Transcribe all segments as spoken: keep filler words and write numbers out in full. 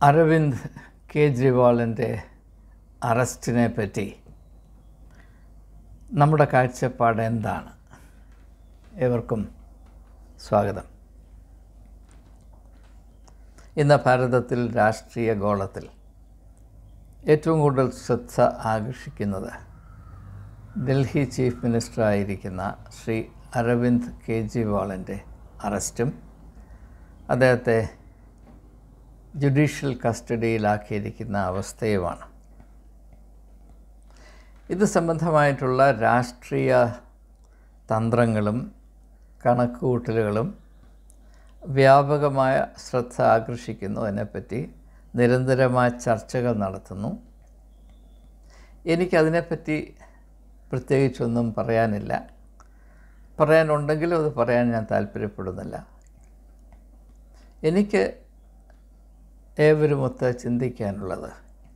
അരവിന്ദ് കേജ്രിവാളിൻ്റെ അറസ്റ്റിനെ പറ്റി നമ്മുടെ കാഴ്ചപ്പാട് എന്താണ്? ഏവർക്കും സ്വാഗതം. ഇന്ന് ഭാരതത്തിൽ രാഷ്ട്രീയ ഗോളത്തിൽ ഏറ്റവും കൂടുതൽ ശ്രദ്ധ ആകർഷിക്കുന്നത് ഡൽഹി ചീഫ് മിനിസ്റ്ററായിരിക്കുന്ന ശ്രീ അരവിന്ദ് കേജ്രിവാളിൻ്റെ അറസ്റ്റും അദ്ദേഹത്തെ ജുഡീഷ്യൽ കസ്റ്റഡിയിലാക്കിയിരിക്കുന്ന അവസ്ഥയുമാണ്. ഇത് സംബന്ധമായിട്ടുള്ള രാഷ്ട്രീയ തന്ത്രങ്ങളും കണക്കുകൂട്ടലുകളും വ്യാപകമായ ശ്രദ്ധ ആകർഷിക്കുന്നു. അതിനെപ്പറ്റി നിരന്തരമായ ചർച്ചകൾ നടത്തുന്നു. എനിക്കതിനെപ്പറ്റി പ്രത്യേകിച്ചൊന്നും പറയാനില്ല. പറയാനുണ്ടെങ്കിലും അത് പറയാൻ ഞാൻ താല്പര്യപ്പെടുന്നില്ല. എനിക്ക് ഏവരുമൊത്ത് ചിന്തിക്കാനുള്ളത്,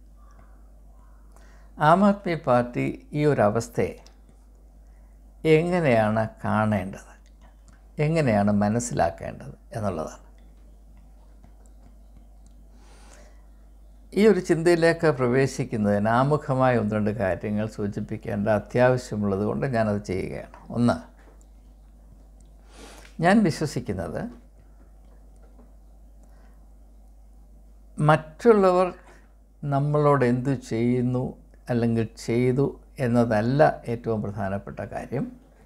ആം ആദ്മി പാർട്ടി ഈ ഒരു അവസ്ഥയെ എങ്ങനെയാണ് കാണേണ്ടത്, എങ്ങനെയാണ് മനസ്സിലാക്കേണ്ടത് എന്നുള്ളതാണ്. ഈ ഒരു ചിന്തയിലേക്ക് പ്രവേശിക്കുന്നതിന് ആമുഖമായ ഒന്ന് രണ്ട് കാര്യങ്ങൾ സൂചിപ്പിക്കേണ്ട അത്യാവശ്യമുള്ളത് കൊണ്ട് ഞാനത് ചെയ്യുകയാണ്. ഒന്ന്, ഞാൻ വിശ്വസിക്കുന്നത് മറ്റുള്ളവർ നമ്മളോട് എന്തു ചെയ്യുന്നു അല്ലെങ്കിൽ ചെയ്തു എന്നതല്ല ഏറ്റവും പ്രധാനപ്പെട്ട കാര്യം.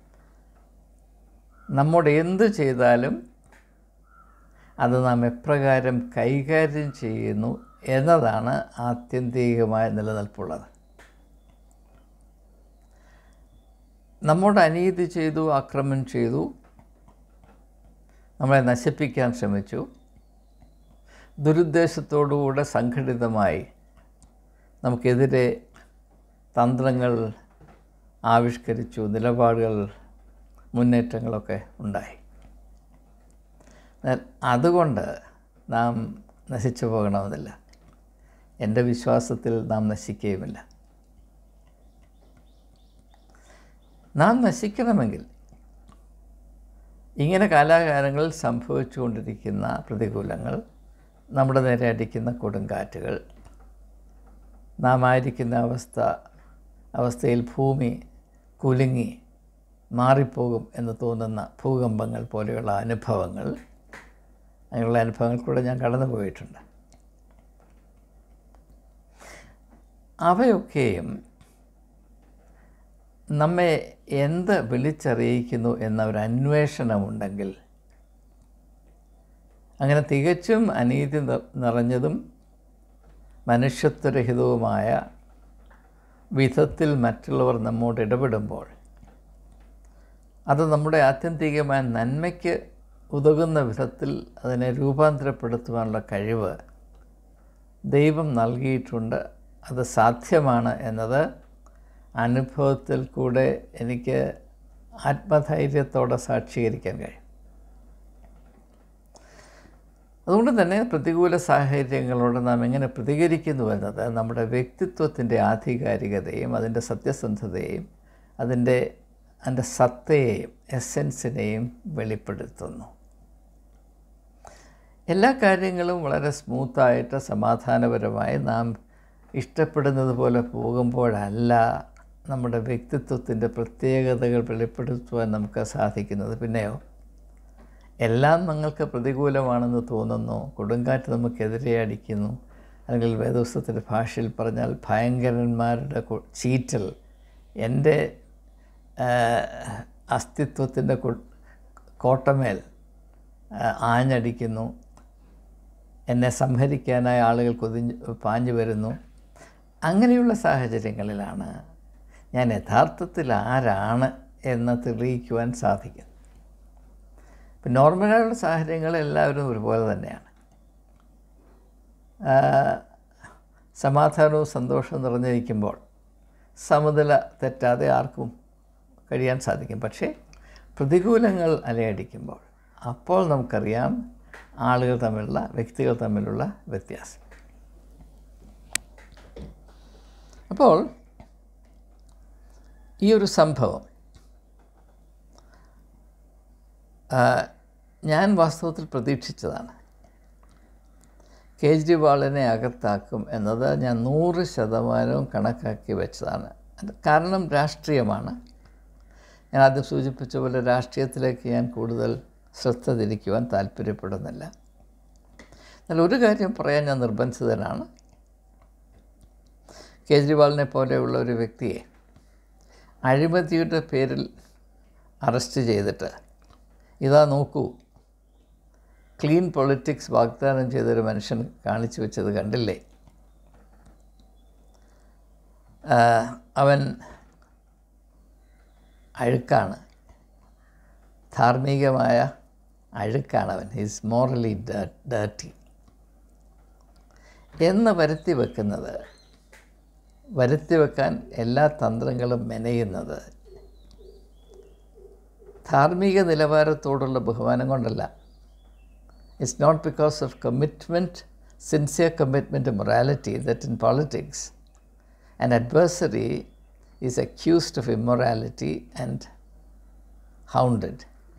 നമ്മോട് എന്തു ചെയ്താലും അത് നാം എപ്രകാരം കൈകാര്യം ചെയ്യുന്നു എന്നതാണ് ആത്യന്തികമായ നിലനിൽപ്പുള്ളത്. നമ്മോട് അനീതി ചെയ്തു, ആക്രമണം ചെയ്തു, നമ്മളെ നശിപ്പിക്കാൻ ശ്രമിച്ചു, ദുരുദ്ദേശത്തോടുകൂടെ സംഘടിതമായി നമുക്കെതിരെ തന്ത്രങ്ങൾ ആവിഷ്കരിച്ചു, നിലപാടുകൾ, മുന്നേറ്റങ്ങളൊക്കെ ഉണ്ടായി. അതുകൊണ്ട് നാം നശിച്ചു പോകണമെന്നില്ല. എൻ്റെ വിശ്വാസത്തിൽ നാം നശിക്കുകയുമില്ല. നാം നശിക്കണമെങ്കിൽ ഇങ്ങനെ കാലാകാലങ്ങളിൽ സംഭവിച്ചുകൊണ്ടിരിക്കുന്ന പ്രതികൂലങ്ങൾ, നമ്മുടെ നേരെ അടിക്കുന്ന കൊടുങ്കാറ്റുകൾ, നാം ആയിരിക്കുന്ന അവസ്ഥ അവസ്ഥയിൽ ഭൂമി കുലുങ്ങി മാറിപ്പോകും എന്ന് തോന്നുന്ന ഭൂകമ്പങ്ങൾ പോലെയുള്ള അനുഭവങ്ങൾ, അങ്ങനെയുള്ള അനുഭവങ്ങൾ കൂടെ ഞാൻ കടന്നു പോയിട്ടുണ്ട്. അവയൊക്കെയും നമ്മെ എന്ത് വിളിച്ചറിയിക്കുന്നു എന്ന ഒരു അന്വേഷണമുണ്ടെങ്കിൽ, അങ്ങനെ തികച്ചും അനീതി നിറഞ്ഞതും മനുഷ്യത്വരഹിതവുമായ വിധത്തിൽ മറ്റുള്ളവർ നമ്മോട് ഇടപെടുമ്പോൾ അത് നമ്മുടെ ആത്യന്തികമായ നന്മയ്ക്ക് ഉതകുന്ന വിധത്തിൽ അതിനെ രൂപാന്തരപ്പെടുത്തുവാനുള്ള കഴിവ് ദൈവം നൽകിയിട്ടുണ്ട്. അത് സാധ്യമാണ് എന്നത് അനുഭവത്തിൽ കൂടെ എനിക്ക് ആത്മധൈര്യത്തോടെ സാക്ഷീകരിക്കാൻ കഴിയും. അതുകൊണ്ട് തന്നെ പ്രതികൂല സാഹചര്യങ്ങളോട് നാം എങ്ങനെ പ്രതികരിക്കുന്നു എന്നത് നമ്മുടെ വ്യക്തിത്വത്തിൻ്റെ ആധികാരികതയും അതിൻ്റെ സത്യസന്ധതയും അതിൻ്റെ അതിൻ്റെ സത്തയെയും എസെൻസിനെയും വെളിപ്പെടുത്തുന്നു. എല്ലാ കാര്യങ്ങളും വളരെ സ്മൂത്തായിട്ട് സമാധാനപരമായി നാം ഇഷ്ടപ്പെടുന്നത് പോലെ പോകുമ്പോഴല്ല നമ്മുടെ വ്യക്തിത്വത്തിൻ്റെ പ്രത്യേകതകൾ വെളിപ്പെടുത്തുവാൻ നമുക്ക് സാധിക്കുന്നത്. പിന്നെയോ എല്ലാം നിങ്ങൾക്ക് പ്രതികൂലമാണെന്ന് തോന്നുന്നു, കൊടുങ്കാറ്റ് നമുക്കെതിരെ അടിക്കുന്നു, അല്ലെങ്കിൽ വേദപുസ്തകത്തിൻ്റെ ഭാഷയിൽ പറഞ്ഞാൽ ഭയങ്കരന്മാരുടെ ചീറ്റൽ എൻ്റെ അസ്തിത്വത്തിൻ്റെ കോട്ടമേൽ ആഞ്ഞടിക്കുന്നു, എന്നെ സംഹരിക്കാനായി ആളുകൾ കൊതിഞ്ഞ് പാഞ്ഞു വരുന്നു. അങ്ങനെയുള്ള സാഹചര്യങ്ങളിലാണ് ഞാൻ യഥാർത്ഥത്തിൽ ആരാണ് എന്ന് തെളിയിക്കുവാൻ സാധിക്കുന്നത്. ഇപ്പം നോർമലായുള്ള സാഹചര്യങ്ങൾ എല്ലാവരും ഒരുപോലെ തന്നെയാണ്. സമാധാനവും സന്തോഷവും നിറഞ്ഞിരിക്കുമ്പോൾ സമനില തെറ്റാതെ ആർക്കും കഴിയാൻ സാധിക്കും. പക്ഷേ പ്രതികൂലങ്ങൾ അലയടിക്കുമ്പോൾ അപ്പോൾ നമുക്കറിയാം ആളുകൾ തമ്മിലുള്ള, വ്യക്തികൾ തമ്മിലുള്ള വ്യത്യാസം. അപ്പോൾ ഈ ഒരു സംഭവം ഞാൻ വാസ്തവത്തിൽ പ്രതീക്ഷിച്ചതാണ്. കേജ്രിവാളിനെ അകത്താക്കും എന്നത് ഞാൻ നൂറ് ശതമാനവും കണക്കാക്കി വെച്ചതാണ്. കാരണം രാഷ്ട്രീയമാണ്. ഞാൻ ആദ്യം സൂചിപ്പിച്ച പോലെ രാഷ്ട്രീയത്തിലേക്ക് ഞാൻ കൂടുതൽ ശ്രദ്ധ തിരിക്കുവാൻ താല്പര്യപ്പെടുന്നില്ല. എന്നാൽ ഒരു കാര്യം പറയാൻ ഞാൻ നിർബന്ധിതനാണ്. കേജ്രിവാളിനെ പോലെയുള്ള ഒരു വ്യക്തിയെ അഴിമതിയുടെ പേരിൽ അറസ്റ്റ് ചെയ്തിട്ട് ഇതാ നോക്കൂ, ക്ലീൻ പൊളിറ്റിക്സ് വാഗ്ദാനം ചെയ്തൊരു മനുഷ്യൻ കാണിച്ചു വെച്ചത് കണ്ടില്ലേ? അവൻ അഴുക്കാണ്, ധാർമ്മികമായ അഴുക്കാണ് അവൻ, ഈസ് മോറലി ഡേർട്ടി എന്ന് വരുത്തി വെക്കുന്നത്, വരുത്തി വെക്കാൻ എല്ലാ തന്ത്രങ്ങളും മെനയുന്നത് ധാർമ്മിക നിലവാരത്തോടുള്ള ബഹുമാനം കൊണ്ടല്ല. It's not because of commitment, sincere commitment to morality, that in politics an adversary is accused of immorality and hounded.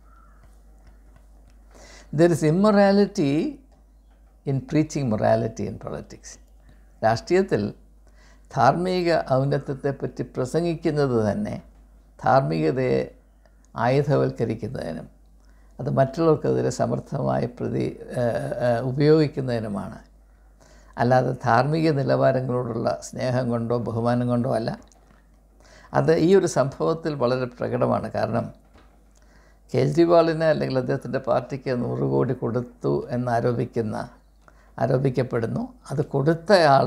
There is immorality in preaching morality in politics. രാഷ്ട്രീയത്തിൽ ധാർമ്മിക ഔന്നത്യത്തെപ്പറ്റി പ്രസംഗിക്കുന്നത് തന്നെ ധാർമ്മികതയെ ആയുധവൽക്കരിക്കുന്നതിനും അത് മറ്റുള്ളവർക്കെതിരെ സമർത്ഥമായി പ്രതി ഉപയോഗിക്കുന്നതിനുമാണ്. അല്ലാതെ ധാർമ്മിക നിലവാരങ്ങളോടുള്ള സ്നേഹം കൊണ്ടോ ബഹുമാനം കൊണ്ടോ അല്ല. അത് ഈ ഒരു സംഭവത്തിൽ വളരെ പ്രകടമാണ്. കാരണം കേജ്രിവാളിന് അല്ലെങ്കിൽ അദ്ദേഹത്തിൻ്റെ പാർട്ടിക്ക് നൂറ് കോടി കൊടുത്തു എന്നാരോപിക്കുന്ന ആരോപിക്കപ്പെടുന്നു. അത് കൊടുത്തയാൾ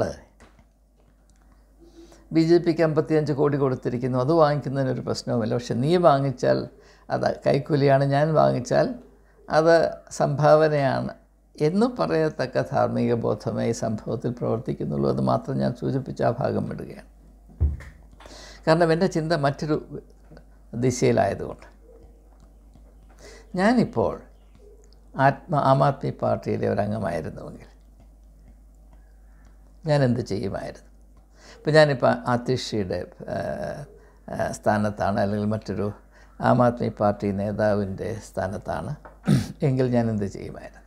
ബി ജെ പിക്ക് അമ്പത്തിയഞ്ച് കോടി കൊടുത്തിരിക്കുന്നു. അത് വാങ്ങിക്കുന്നതിനൊരു പ്രശ്നവുമില്ല. പക്ഷെ നീ വാങ്ങിച്ചാൽ അത് കൈക്കൂലിയാണ്, ഞാൻ വാങ്ങിച്ചാൽ അത് സംഭാവനയാണ് എന്ന് പറയത്തക്ക ധാർമ്മിക ബോധമേ ഈ സംഭവത്തിൽ പ്രവർത്തിക്കുന്നുള്ളൂ. അത് മാത്രം ഞാൻ സൂചിപ്പിച്ച ആ ഭാഗം വിടുകയാണ്. കാരണം എൻ്റെ ചിന്ത മറ്റൊരു ദിശയിലായതുകൊണ്ട്. ഞാനിപ്പോൾ ആത്മ ആം ആദ്മി പാർട്ടിയിലെ ഒരംഗമായിരുന്നുവെങ്കിൽ ഞാൻ എന്ത് ചെയ്യുമായിരുന്നു? ഇപ്പോൾ ഞാനിപ്പോൾ ആതിഷിയുടെ സ്ഥാനത്താണ്, അല്ലെങ്കിൽ മറ്റൊരു ആം ആദ്മി പാർട്ടി നേതാവിൻ്റെ സ്ഥാനത്താണ് എങ്കിൽ ഞാൻ എന്ത് ചെയ്യുമായിരുന്നു?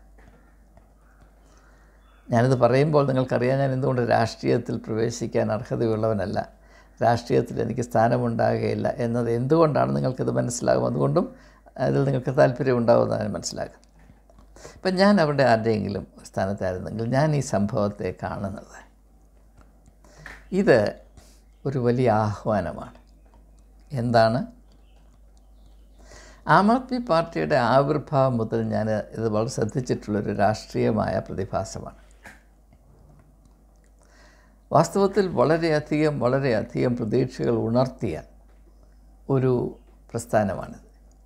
ഞാനിത് പറയുമ്പോൾ നിങ്ങൾക്കറിയാം ഞാൻ എന്തുകൊണ്ട് രാഷ്ട്രീയത്തിൽ പ്രവേശിക്കാൻ അർഹതയുള്ളവനല്ല, രാഷ്ട്രീയത്തിൽ എനിക്ക് സ്ഥാനമുണ്ടാകുകയില്ല എന്നത് എന്തുകൊണ്ടാണ് നിങ്ങൾക്കിത് മനസ്സിലാകും. അതുകൊണ്ടും അതിൽ നിങ്ങൾക്ക് താല്പര്യം ഉണ്ടാകുമെന്നാണ് മനസ്സിലാക്കുന്നത്. ഇപ്പം ഞാൻ അവിടെ ആരുടെയെങ്കിലും സ്ഥാനത്തായിരുന്നെങ്കിൽ ഞാൻ ഈ സംഭവത്തെ കാണുന്നത് ഇത് ഒരു വലിയ ആഹ്വാനമാണ്. എന്താണ്? ആം ആദ്മി പാർട്ടിയുടെ ആവിർഭാവം മുതൽ ഞാൻ ഇത് വളരെ ശ്രദ്ധിച്ചിട്ടുള്ളൊരു രാഷ്ട്രീയമായ പ്രതിഭാസമാണ്. വാസ്തവത്തിൽ വളരെയധികം വളരെയധികം പ്രതീക്ഷകൾ ഉണർത്തിയ ഒരു പ്രസ്ഥാനമാണിത്.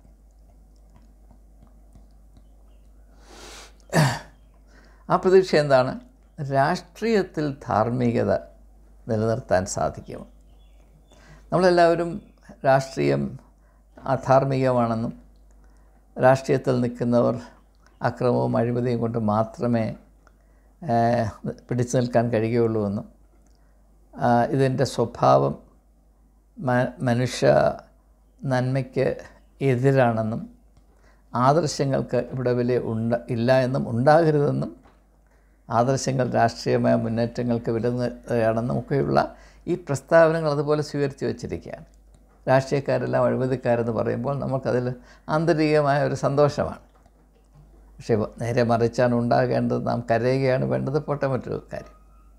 ആ പ്രതീക്ഷ എന്താണ്? രാഷ്ട്രീയത്തിൽ ധാർമ്മികത നിലനിർത്താൻ സാധിക്കുമോ? നമ്മളെല്ലാവരും രാഷ്ട്രീയം അധാർമികമാണെന്നും രാഷ്ട്രീയത്തിൽ നിൽക്കുന്നവർ അക്രമവും അഴിമതിയും കൊണ്ട് മാത്രമേ പിടിച്ചു നിൽക്കാൻ കഴിയുകയുള്ളൂ എന്നും ഇതിൻ്റെ സ്വഭാവം മനുഷ്യ നന്മയ്ക്ക് എതിരാണെന്നും ആദർശങ്ങൾക്ക് ഇവിടെ വലിയ ഉണ്ട ഇല്ല എന്നും ഉണ്ടാകരുതെന്നും ആദർശങ്ങൾ രാഷ്ട്രീയമായ മുന്നേറ്റങ്ങൾക്ക് വിരുദ്ധയാണെന്നും ഒക്കെയുള്ള ഈ പ്രസ്താവനകൾ അതുപോലെ സ്വീകരിച്ചു വച്ചിരിക്കുകയാണ്. രാഷ്ട്രീയക്കാരെല്ലാം അഴിമതിക്കാരെന്ന് പറയുമ്പോൾ നമുക്കതിൽ ആന്തരികമായ ഒരു സന്തോഷമാണ്. പക്ഷേ നേരെ മറിച്ചാണ് ഉണ്ടാകേണ്ടത്, നാം കരയുകയാണ് വേണ്ടത്. പോട്ടെ, മറ്റൊരു കാര്യം,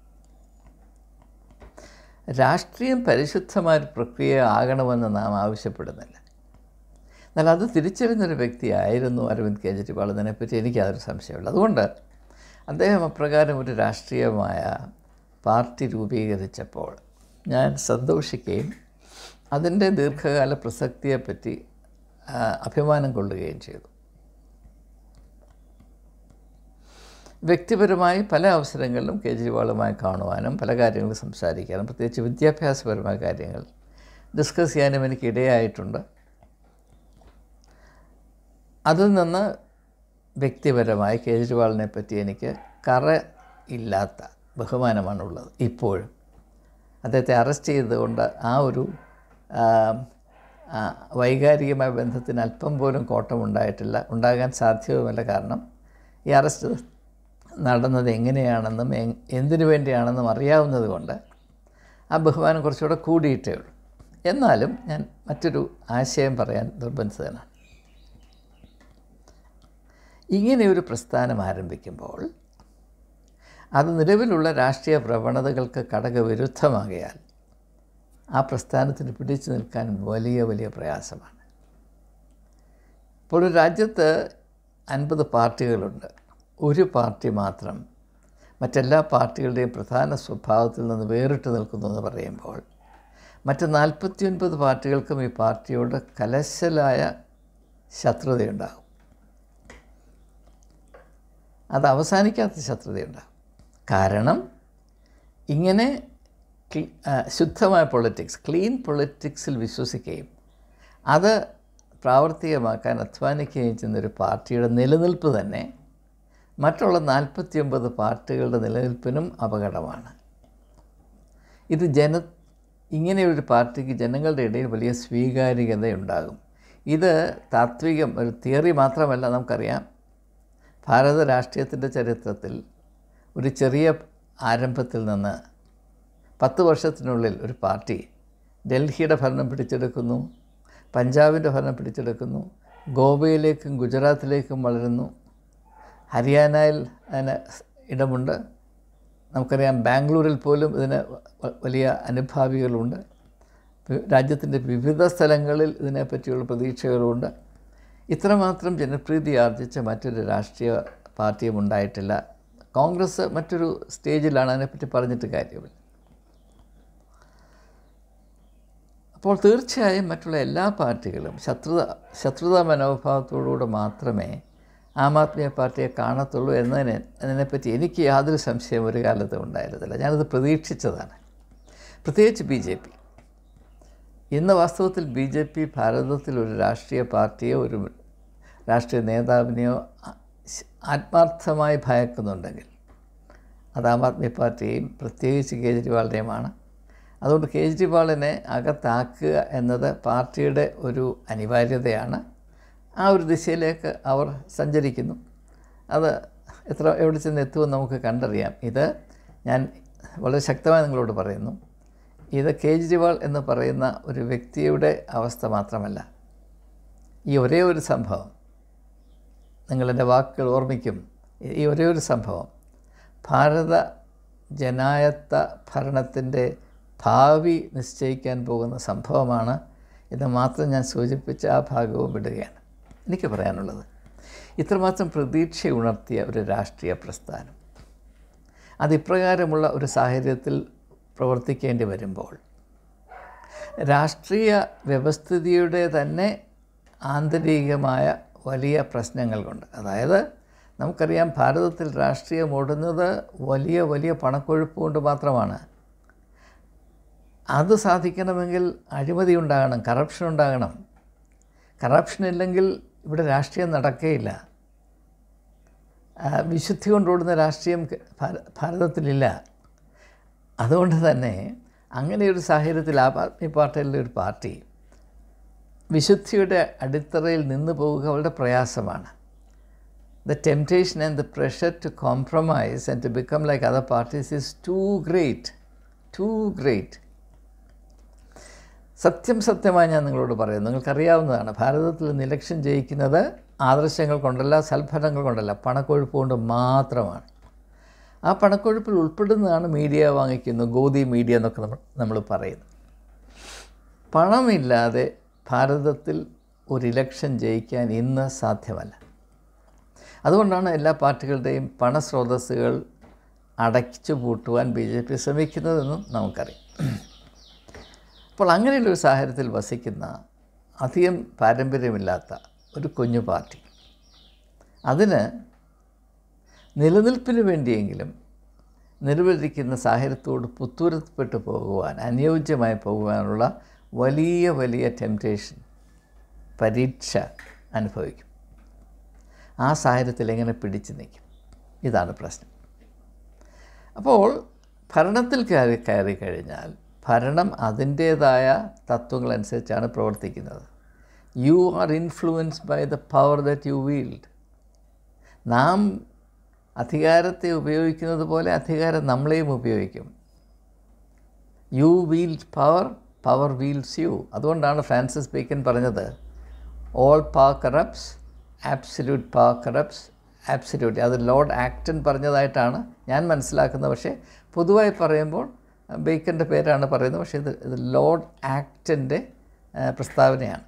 രാഷ്ട്രീയം പരിശുദ്ധമായ പ്രക്രിയ ആകണമെന്ന് നാം ആവശ്യപ്പെടുന്നില്ല. എന്നാൽ അത് തിരിച്ചറിഞ്ഞൊരു വ്യക്തിയായിരുന്നു അരവിന്ദ് കെജ്രിവാൾ. അതിനെപ്പറ്റി എനിക്ക് യാതൊരു സംശയമില്ല. അതുകൊണ്ട് അദ്ദേഹം അപ്രകാരം ഒരു രാഷ്ട്രീയമായ പാർട്ടി രൂപീകരിച്ചപ്പോൾ ഞാൻ സന്തോഷിക്കുകയും അതിൻ്റെ ദീർഘകാല പ്രസക്തിയെപ്പറ്റി അഭിമാനം കൊള്ളുകയും ചെയ്തു. വ്യക്തിപരമായി പല അവസരങ്ങളിലും കേജ്രിവാളുമായി കാണുവാനും പല കാര്യങ്ങളും സംസാരിക്കാനും പ്രത്യേകിച്ച് വിദ്യാഭ്യാസപരമായ കാര്യങ്ങൾ ഡിസ്കസ് ചെയ്യാനും എനിക്ക് ഇടയായിട്ടുണ്ട്. അതിൽ നിന്ന് വ്യക്തിപരമായി കേജ്രിവാളിനെ പറ്റി എനിക്ക് കറ ഇല്ലാത്ത ബഹുമാനമാണുള്ളത്. ഇപ്പോഴും അദ്ദേഹത്തെ അറസ്റ്റ് ചെയ്തുകൊണ്ട് ആ ഒരു വൈകാരികമായ ബന്ധത്തിന് അല്പം പോലും കോട്ടമുണ്ടായിട്ടില്ല, ഉണ്ടാകാൻ സാധ്യവുമല്ല. കാരണം ഈ അറസ്റ്റ് നടന്നത് എങ്ങനെയാണെന്നും എന്തിനു വേണ്ടിയാണെന്നും അറിയാവുന്നത് കൊണ്ട് ആ ബഹുമാനം കുറച്ചുകൂടെ കൂടിയിട്ടേ ഉള്ളൂ. എന്നാലും ഞാൻ മറ്റൊരു ആശയം പറയാൻ നിർബന്ധിതനാണ്. ഇങ്ങനെയൊരു പ്രസ്ഥാനം ആരംഭിക്കുമ്പോൾ അത് നിലവിലുള്ള രാഷ്ട്രീയ പ്രവണതകൾക്ക് ഘടകവിരുദ്ധമാകയാൽ ആ പ്രസ്ഥാനത്തിന് പിടിച്ചു നിൽക്കാൻ വലിയ വലിയ പ്രയാസമാണ്. ഇപ്പോൾ ഒരു രാജ്യത്ത് അൻപത് പാർട്ടികളുണ്ട്. ഒരു പാർട്ടി മാത്രം മറ്റെല്ലാ പാർട്ടികളുടെയും പ്രധാന സ്വഭാവത്തിൽ നിന്ന് വേറിട്ട് നിൽക്കുന്നു എന്ന് പറയുമ്പോൾ മറ്റ് നാൽപ്പത്തി ഒൻപത് പാർട്ടികൾക്കും ഈ പാർട്ടിയോട് കലശലായ ശത്രുതയുണ്ടാകും. അത് അവസാനിക്കാത്ത ശത്രുതയുണ്ടാകും. കാരണം ഇങ്ങനെ ശുദ്ധമായ പൊളിറ്റിക്സ്, ക്ലീൻ പൊളിറ്റിക്സിൽ വിശ്വസിക്കുകയും അത് പ്രാവർത്തികമാക്കാൻ അധ്വാനിക്കുകയും ചെയ്യുന്നൊരു പാർട്ടിയുടെ നിലനിൽപ്പ് തന്നെ മറ്റുള്ള നാൽപ്പത്തി ഒമ്പത് പാർട്ടികളുടെ നിലനിൽപ്പിനും അപകടമാണ്. ഇത് ജന ഇങ്ങനെയൊരു പാർട്ടിക്ക് ജനങ്ങളുടെ ഇടയിൽ വലിയ സ്വീകാര്യതയുണ്ടാകും. ഇത് താത്വികം ഒരു തിയറി മാത്രമല്ല. നമുക്കറിയാം, ഭാരത രാഷ്ട്രീയത്തിൻ്റെ ചരിത്രത്തിൽ ഒരു ചെറിയ ആരംഭത്തിൽ നിന്ന് പത്ത് വർഷത്തിനുള്ളിൽ ഒരു പാർട്ടി ഡൽഹിയുടെ ഭരണം പിടിച്ചെടുക്കുന്നു, പഞ്ചാബിൻ്റെ ഭരണം പിടിച്ചെടുക്കുന്നു, ഗോവയിലേക്കും ഗുജറാത്തിലേക്കും വളരുന്നു, ഹരിയാനയിൽ അതിന് ഇടമുണ്ട്. നമുക്കറിയാം ബാംഗ്ലൂരിൽ പോലും ഇതിന് വലിയ അനുഭാവികളുണ്ട്. രാജ്യത്തിൻ്റെ വിവിധ സ്ഥലങ്ങളിൽ ഇതിനെപ്പറ്റിയുള്ള പ്രതീക്ഷകളുണ്ട്. ഇത്രമാത്രം ജനപ്രീതി ആർജിച്ച മറ്റൊരു രാഷ്ട്രീയ പാർട്ടിയും ഉണ്ടായിട്ടില്ല. കോൺഗ്രസ് മറ്റൊരു സ്റ്റേജിലാണ്, അതിനെപ്പറ്റി പറഞ്ഞിട്ട് കാര്യമില്ല. അപ്പോൾ തീർച്ചയായും മറ്റുള്ള എല്ലാ പാർട്ടികളും ശത്രുത ശത്രുതാ മനോഭാവത്തോടുകൂടെ മാത്രമേ ആം ആദ്മി പാർട്ടിയെ കാണത്തുള്ളൂ എന്നതിന് അതിനെപ്പറ്റി എനിക്ക് യാതൊരു സംശയം ഒരു കാലത്തും ഉണ്ടായിരുന്നില്ല. ഞാനത് പ്രതീക്ഷിച്ചതാണ്. പ്രത്യേകിച്ച് ബി ജെ പി. ഇന്ന് വാസ്തവത്തിൽ ബി ജെ പി ഭാരതത്തിൽ ഒരു രാഷ്ട്രീയ പാർട്ടിയോ ഒരു രാഷ്ട്രീയ നേതാവിനെയോ ആത്മാർത്ഥമായി ഭയക്കുന്നുണ്ടെങ്കിൽ അത് ആം ആദ്മി പാർട്ടിയെയും പ്രത്യേകിച്ച് കേജ്രിവാളിനെയുമാണ്. അതുകൊണ്ട് കേജ്രിവാളിനെ അകത്താക്കുക എന്നത് പാർട്ടിയുടെ ഒരു അനിവാര്യതയാണ്. ആ ഒരു ദിശയിലേക്ക് അവർ സഞ്ചരിക്കുന്നു. അത് എത്ര എവിടെ ചെന്ന് എത്തുമെന്ന് നമുക്ക് കണ്ടറിയാം. ഇത് ഞാൻ വളരെ ശക്തമായി നിങ്ങളോട് പറയുന്നു, ഇത് കേജ്രിവാൾ എന്ന് പറയുന്ന ഒരു വ്യക്തിയുടെ അവസ്ഥ മാത്രമല്ല. ഈ ഒരേ ഒരു സംഭവം, നിങ്ങളെൻ്റെ വാക്കുകൾ ഓർമ്മിക്കും, ഈ ഒരേ ഒരു സംഭവം ഭാരത ജനായത്ത ഭരണത്തിൻ്റെ ഭാവി നിശ്ചയിക്കാൻ പോകുന്ന സംഭവമാണ് എന്ന് മാത്രം ഞാൻ സൂചിപ്പിച്ച ആ ഭാഗവും വിടുകയാണ്. എനിക്ക് പറയാനുള്ളത്, ഇത്രമാത്രം പ്രതീക്ഷ ഉണർത്തിയ ഒരു രാഷ്ട്രീയ പ്രസ്ഥാനം അതിപ്രകാരമുള്ള ഒരു സാഹചര്യത്തിൽ പ്രവർത്തിക്കേണ്ടി വരുമ്പോൾ രാഷ്ട്രീയ വ്യവസ്ഥിതിയുടെ തന്നെ ആന്തരികമായ വലിയ പ്രശ്നങ്ങൾ കൊണ്ട്, അതായത് നമുക്കറിയാം ഭാരതത്തിൽ രാഷ്ട്രീയം ഓടുന്നത് വലിയ വലിയ പണക്കൊഴുപ്പ് കൊണ്ട് മാത്രമാണ്. അത് സാധിക്കണമെങ്കിൽ അഴിമതി ഉണ്ടാകണം, കറപ്ഷൻ ഉണ്ടാകണം. കറപ്ഷൻ ഇല്ലെങ്കിൽ ഇവിടെ രാഷ്ട്രീയം നടക്കുകയില്ല. വിശുദ്ധി കൊണ്ടോടുന്ന രാഷ്ട്രീയം ഭാരതത്തിലില്ല. അതുകൊണ്ട് തന്നെ അങ്ങനെയൊരു സാഹചര്യത്തിൽ ആം ആദ്മി പാർട്ടിയിലെ ഒരു പാർട്ടി വിശുദ്ധിയുടെ അടിത്തറയിൽ നിന്ന് പോവുക വളരെ പ്രയാസമാണ്. The temptation and the pressure to compromise and to become like other parties is too great, too great. സത്യം സത്യമായി ഞാൻ നിങ്ങളോട് പറയുന്നു, നിങ്ങൾക്കറിയാവുന്നതാണ്, ഭാരതത്തിൽ നിന്ന് ഇലക്ഷൻ ജയിക്കുന്നത് ആദർശങ്ങൾ കൊണ്ടല്ല, സൽഫലങ്ങൾ കൊണ്ടല്ല, പണക്കൊഴുപ്പ് കൊണ്ട് മാത്രമാണ്. ആ പണക്കൊഴുപ്പിൽ ഉൾപ്പെടുന്നതാണ് മീഡിയ വാങ്ങിക്കുന്നു, ഗോദി മീഡിയ എന്നൊക്കെ നമ്മൾ നമ്മൾ പറയുന്നു. പണമില്ലാതെ ഭാരതത്തിൽ ഒരു ഇലക്ഷൻ ജയിക്കാൻ ഇന്ന് സാധ്യമല്ല. അതുകൊണ്ടാണ് എല്ലാ പാർട്ടികളുടെയും പണസ്രോതസ്സുകൾ അടച്ചു പൂട്ടുവാൻ ബി ജെ പി ശ്രമിക്കുന്നതെന്നും നമുക്കറിയാം. അപ്പോൾ അങ്ങനെയുള്ളൊരു സാഹചര്യത്തിൽ വസിക്കുന്ന അധികം പാരമ്പര്യമില്ലാത്ത ഒരു കുഞ്ഞു പാർട്ടി അതിന് നിലനിൽപ്പിന് വേണ്ടിയെങ്കിലും നിലവിലിരിക്കുന്ന സാഹചര്യത്തോട് പുത്തൂരപ്പെട്ട് പോകുവാൻ, അനുയോജ്യമായി പോകുവാനുള്ള വലിയ വലിയ ടെംപ്റ്റേഷൻ, പരീക്ഷ അനുഭവിക്കും. ആ സാഹചര്യത്തിൽ എങ്ങനെ പിടിച്ചു നിൽക്കും? ഇതാണ് പ്രശ്നം. അപ്പോൾ ഭരണത്തിൽ കയറി കയറി കഴിഞ്ഞാൽ ഭരണം അതിൻ്റേതായ തത്വങ്ങളനുസരിച്ചാണ് പ്രവർത്തിക്കുന്നത്. You are influenced by the power that you wield. നാം അധികാരത്തെ ഉപയോഗിക്കുന്നത് പോലെ അധികാരം നമ്മളെയും ഉപയോഗിക്കും. You wield power, power wields you. അതുകൊണ്ടാണ് ഫ്രാൻസിസ് ബേക്കൻ പറഞ്ഞത്, all power corrupts, absolute power corrupts absolute. അത് ലോർഡ് ആക്ടൺ പറഞ്ഞതായിട്ടാണ് ഞാൻ മനസ്സിലാക്കുന്നത്. പക്ഷേ പൊതുവായി പറയുമ്പോൾ ബേക്കൻ്റെ പേരാണ് പറയുന്നത്. പക്ഷേ ഇത് ഇത് ലോർഡ് ആക്ടൻ്റെ പ്രസ്താവനയാണ്.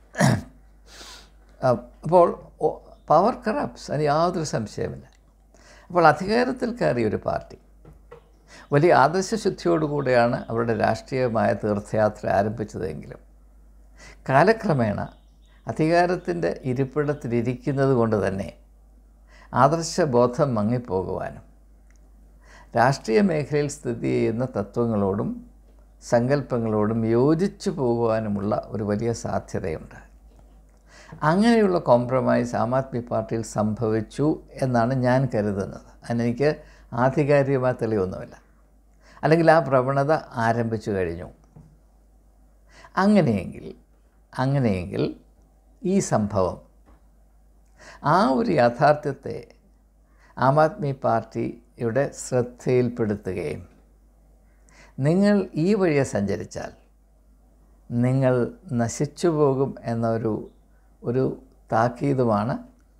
അപ്പോൾ പവർ കറപ്റ്റ്സ്, അതിന് യാതൊരു സംശയമില്ല. അപ്പോൾ അധികാരത്തിൽ കയറിയ ഒരു പാർട്ടി വലിയ ആദർശശുദ്ധിയോടുകൂടിയാണ് അവരുടെ രാഷ്ട്രീയമായ തീർത്ഥയാത്ര ആരംഭിച്ചതെങ്കിലും കാലക്രമേണ അധികാരത്തിൻ്റെ ഇരിപ്പിടത്തിലിരിക്കുന്നത് കൊണ്ട് തന്നെ ആദർശബോധം മങ്ങിപ്പോകുവാനും രാഷ്ട്രീയ മേഖലയിൽ സ്ഥിതി ചെയ്യുന്ന തത്വങ്ങളോടും സങ്കല്പങ്ങളോടും യോജിച്ചു പോകുവാനുമുള്ള ഒരു വലിയ സാധ്യതയുണ്ട്. അങ്ങനെയുള്ള കോംപ്രമൈസ് ആം ആദ്മി പാർട്ടിയിൽ സംഭവിച്ചു എന്നാണ് ഞാൻ കരുതുന്നത്. അതിനെനിക്ക് ആധികാരികമായ തെളിവൊന്നുമില്ല. അല്ലെങ്കിൽ ആ പ്രവണത ആരംഭിച്ചു കഴിഞ്ഞു. അങ്ങനെയെങ്കിൽ അങ്ങനെയെങ്കിൽ ഈ സംഭവം ആ ഒരു യാഥാർത്ഥ്യത്തെ ആം ആദ്മി പാർട്ടിയുടെ ശ്രദ്ധയിൽപ്പെടുത്തുകയും നിങ്ങൾ ഈ വഴിയെ സഞ്ചരിച്ചാൽ നിങ്ങൾ നശിച്ചു പോകും എന്നൊരു ഒരു താക്കീതുമാണ്.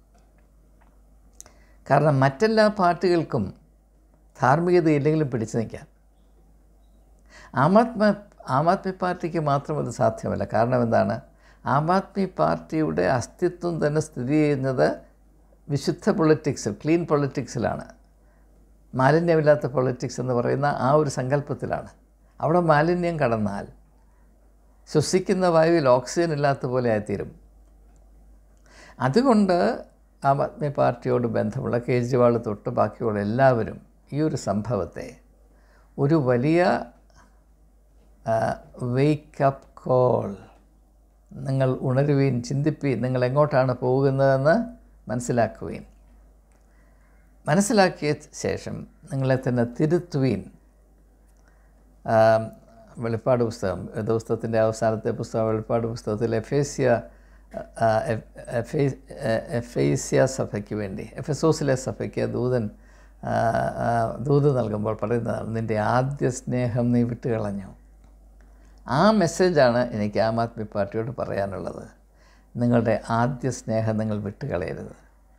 കാരണം മറ്റെല്ലാ പാർട്ടികൾക്കും ധാർമ്മികതയില്ലെങ്കിലും പിടിച്ചു നിൽക്കാം. ആം ആദ്മി ആം ആദ്മി പാർട്ടിക്ക് മാത്രം അത് സാധ്യമല്ല. കാരണം എന്താണ്? ആം ആദ്മി പാർട്ടിയുടെ അസ്തിത്വം തന്നെ സ്ഥിതി ചെയ്യുന്നത് വിശുദ്ധ പൊളിറ്റിക്സിൽ, ക്ലീൻ പൊളിറ്റിക്സിലാണ്. മാലിന്യമില്ലാത്ത പൊളിറ്റിക്സ് എന്ന് പറയുന്ന ആ ഒരു സങ്കല്പത്തിലാണ്. അവിടെ മാലിന്യം കടന്നാൽ ശ്വസിക്കുന്ന വായുവിൽ ഓക്സിജൻ ഇല്ലാത്ത പോലെ ആയിത്തീരും. അതുകൊണ്ട് ആം ആദ്മി പാർട്ടിയോട് ബന്ധമുള്ള കേജ്രിവാൾ തൊട്ട് ബാക്കിയുള്ള എല്ലാവരും ഈ ഒരു സംഭവത്തെ ഒരു വലിയ വേക്കപ്പ് കോൾ, നിങ്ങൾ ഉണരുവീൻ, ചിന്തിപ്പീൻ, നിങ്ങൾ എങ്ങോട്ടാണ് പോകുന്നതെന്ന് മനസ്സിലാക്കുവീൻ, മനസ്സിലാക്കിയ ശേഷം നിങ്ങളെ തന്നെ തിരുത്തുവീൻ. വെളിപ്പാട് പുസ്തകം, പുസ്തകത്തിൻ്റെ അവസാനത്തെ പുസ്തകം വെളിപ്പാട് പുസ്തകത്തിൽ എഫേസ്യ എഫേസ്യ സഭയ്ക്ക് വേണ്ടി, എഫെസോസിലെ സഭയ്ക്ക് ദൂതൻ ദൂത് നൽകുമ്പോൾ പറയുന്നതാണ്, നിൻ്റെ ആദ്യ സ്നേഹം നീ വിട്ടുകളഞ്ഞു. ആ മെസ്സേജാണ് എനിക്ക് ആം ആദ്മി പാർട്ടിയോട് പറയാനുള്ളത്. നിങ്ങളുടെ ആദ്യ സ്നേഹം നിങ്ങൾ വിട്ടുകളയരുത്.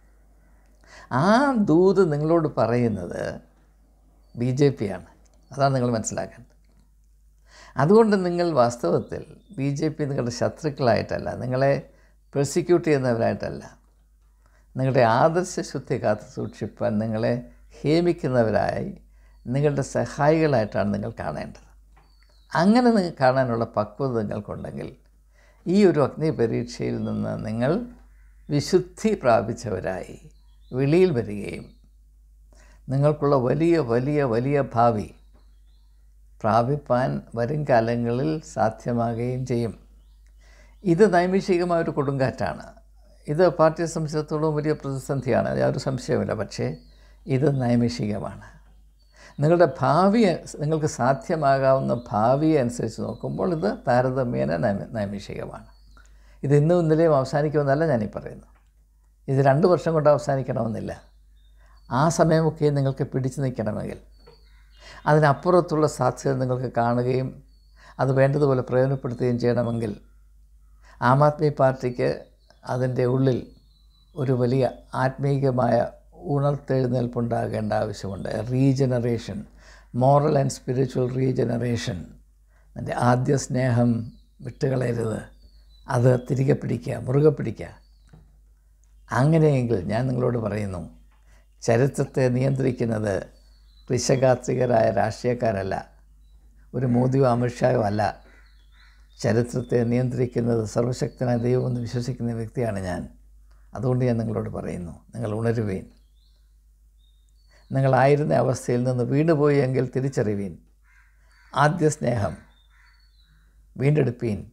ആ ദൂത് നിങ്ങളോട് പറയുന്നത് ബി ജെ പി ആണ്. അതാണ് നിങ്ങൾ മനസ്സിലാക്കേണ്ടത്. അതുകൊണ്ട് നിങ്ങൾ വാസ്തവത്തിൽ ബി ജെ പി നിങ്ങളുടെ ശത്രുക്കളായിട്ടല്ല, നിങ്ങളെ പ്രോസിക്യൂട്ട് ചെയ്യുന്നവരായിട്ടല്ല, നിങ്ങളുടെ ആദർശശുദ്ധി കാത്തു സൂക്ഷിപ്പാൻ നിങ്ങളെ ഹേമിക്കുന്നവരായി, നിങ്ങളുടെ സഹായികളായിട്ടാണ് നിങ്ങൾ കാണേണ്ടത്. അങ്ങനെ നിങ്ങൾ കാണാനുള്ള പക്വത നിങ്ങൾക്കുണ്ടെങ്കിൽ ഈ ഒരു അഗ്നി പരീക്ഷയിൽ നിന്ന് നിങ്ങൾ വിശുദ്ധി പ്രാപിച്ചവരായി വെളിയിൽ വരികയും നിങ്ങൾക്കുള്ള വലിയ വലിയ വലിയ ഭാവി പ്രാപിപ്പാൻ വരും കാലങ്ങളിൽ സാധ്യമാകുകയും ചെയ്യും. ഇത് നൈമിഷികമായ ഒരു കൊടുങ്കാറ്റാണ്. ഇത് പാർട്ടിയെ സംബന്ധിച്ചിടത്തോളം വലിയ പ്രതിസന്ധിയാണ്, യാതൊരു സംശയമില്ല. പക്ഷേ ഇത് നൈമിഷികമാണ്. നിങ്ങളുടെ ഭാവി, നിങ്ങൾക്ക് സാധ്യമാകാവുന്ന ഭാവിയെ അനുസരിച്ച് നോക്കുമ്പോൾ ഇത് താരതമ്യേന നൈമി നൈമിഷികമാണ്. ഇത് ഇന്നും ഇന്നലെയും അവസാനിക്കുമെന്നല്ല ഞാനീ പറയുന്നു. ഇത് രണ്ട് വർഷം കൊണ്ട് അവസാനിക്കണമെന്നില്ല. ആ സമയമൊക്കെ നിങ്ങൾക്ക് പിടിച്ചു നിൽക്കണമെങ്കിൽ, അതിനപ്പുറത്തുള്ള സാധ്യത നിങ്ങൾക്ക് കാണുകയും അത് വേണ്ടതുപോലെ പ്രയോജനപ്പെടുത്തുകയും ചെയ്യണമെങ്കിൽ ആം ആദ്മി പാർട്ടിക്ക് അതിൻ്റെ ഉള്ളിൽ ഒരു വലിയ ആത്മീയമായ ഉണർത്തെഴുന്നേൽപ്പുണ്ടാകേണ്ട ആവശ്യമുണ്ട്. Regeneration, moral and spiritual regeneration. എൻ്റെ ആദ്യ സ്നേഹം വിട്ടുകളയരുത്, അത് തിരികെ പിടിക്കുക, മുറുകെ പിടിക്കുക. അങ്ങനെയെങ്കിൽ ഞാൻ നിങ്ങളോട് പറയുന്നു, ചരിത്രത്തെ നിയന്ത്രിക്കുന്നത് ഋഷകാത്രികരായ രാഷ്ട്രീയക്കാരല്ല, ഒരു മോദിയോ അമിത്ഷായോ അല്ല. ചരിത്രത്തെ നിയന്ത്രിക്കുന്നത് സർവശക്തനായ ദൈവമെന്ന് വിശ്വസിക്കുന്ന വ്യക്തിയാണ് ഞാൻ. അതുകൊണ്ട് ഞാൻ നിങ്ങളോട് പറയുന്നു, നിങ്ങൾ ഉണരുവീൻ. നിങ്ങളായിരുന്ന അവസ്ഥയിൽ നിന്ന് വീണുപോയി എങ്കിൽ തിരിച്ചറിവീൻ. ആദ്യ സ്നേഹം വീണ്ടെടുപ്പീൻ.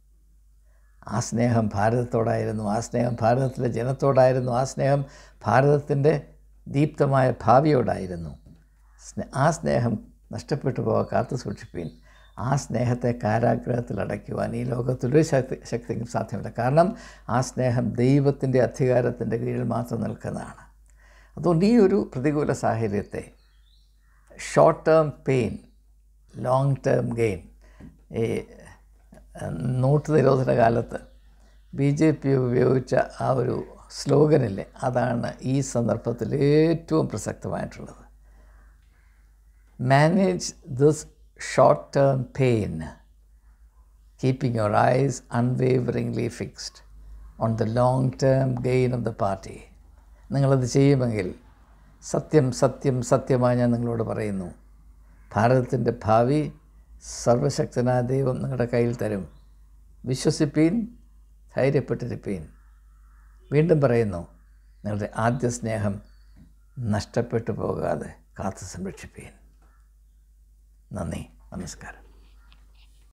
ആ സ്നേഹം ഭാരതത്തോടായിരുന്നു, ആ സ്നേഹം ഭാരതത്തിലെ ജനത്തോടായിരുന്നു, ആ സ്നേഹം ഭാരതത്തിൻ്റെ ദീപ്തമായ ഭാവിയോടായിരുന്നു. ആ സ്നേഹം നഷ്ടപ്പെട്ടു പോകാൻ കാത്തു സൂക്ഷിപ്പീൻ. ആ സ്നേഹത്തെ കാരാഗ്രഹത്തിൽ അടയ്ക്കുവാൻ ഈ ലോകത്തിലൊരു ശക്തി ശക്തിക്കും സാധ്യമല്ല. കാരണം ആ സ്നേഹം ദൈവത്തിൻ്റെ അധികാരത്തിൻ്റെ കീഴിൽ മാത്രം നിൽക്കുന്നതാണ്. അതുകൊണ്ട് ഈ ഒരു പ്രതികൂല സാഹചര്യത്തെ short term pain, long term gain, ഈ നോട്ട് നിരോധന കാലത്ത് ബി ജെ പി ഉപയോഗിച്ച ആ ഒരു സ്ലോഗനില്ലേ, അതാണ് ഈ സന്ദർഭത്തിൽ ഏറ്റവും പ്രസക്തമായിട്ടുള്ളത്. Manage this short term pain, keeping your eyes unwaveringly fixed on the long term gain of the party. നിങ്ങളത് ചെയ്യുമെങ്കിൽ സത്യം സത്യം സത്യമായി ഞാൻ നിങ്ങളോട് പറയുന്നു, ഭാരതത്തിൻ്റെ ഭാവി സർവശക്തനായ ദൈവം നിങ്ങളുടെ കയ്യിൽ തരും. വിശ്വസിപ്പീൻ, ധൈര്യപ്പെട്ടിരിപ്പീൻ. വീണ്ടും പറയുന്നു, നിങ്ങളുടെ ആദ്യ സ്നേഹം നഷ്ടപ്പെട്ടു പോകാതെ കാത്തു സംരക്ഷിപ്പീൻ. നന്ദി, നമസ്കാരം.